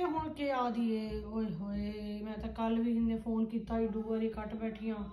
हुण के आ दिए ओए होए मैं तो कल भी इन्हें फोन किया डू बारी कट बैठी हाँ।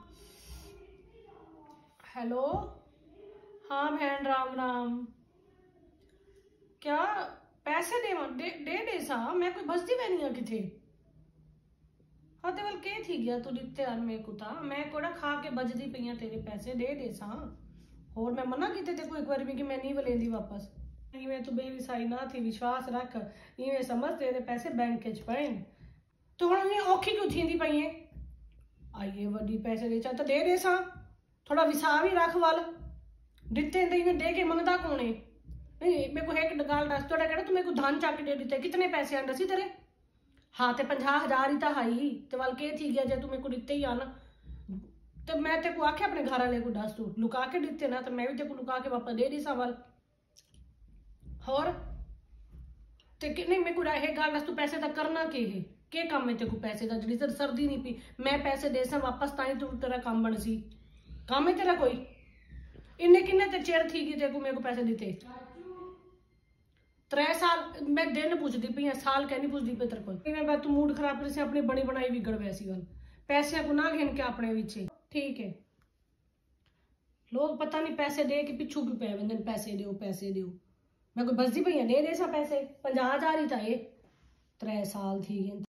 हेलो हाँ बहन राम राम। क्या पैसे दे सा मैं कोई बसदी पैनी हाँ किथे। हाँ तो वल के थी गया तू दिते यार मेरे को ता मैं कोड़ा खा के बजदी पई हाँ तेरे पैसे दे सा। और मैं मना किते ते कोई एक बार भी कि मैं नहीं वलेंदी वापस। इवें तू बेविसाई ना थी विश्वास रख इवें समझ तेरे पैसे बैंक च पए तो हुण इवें औखी क्यों थींदी पई है। आइए वड्डी पैसे दे तो दे सा थोड़ा विसा भी रख वल दिते तो इवें दे के मंगदा कौन है। नहीं मेरे को एक गल दस तोड़ा कहना तू मेरे को धान चक दे दिते कितने पैसे आंदा सी तेरे। हाँ तो 50,000 ही तो हाई तो वल के थी गया जे तू मेरे को दिते ही आ ना तो मैं तेरे को आख्या अपने घर वाले को दस तू लुका के दिते ना तो मैं भी तेरे को लुका के वापस दे दी सा वल। और ते नहीं मेरे को एक गल दस तू पैसे का करना के काम है तेरे को पैसे का जी सर्दी नहीं पी मैं पैसे दे सा वापस ताई तू तेरा काम बन सी काम है तेरा कोई इन्ने किन्ने ते चेर थी गई तेरे को मेरे को पैसे दिते 3 साल मैं दिन पूछती पी साल क्या नहीं पूछती पे तेरे को मैं तू मूड खराब कर अपनी बनी बनाई बिगड़ वैसी गल पैसे को ना घेन के अपने पीछे ठीक है। लोग पता नहीं पैसे दे के पिछू क्यों पै बंदे पैसे दो मैं कोई बसदी पई दे सा पैसे 50,000 ही था ये 3 साल थी।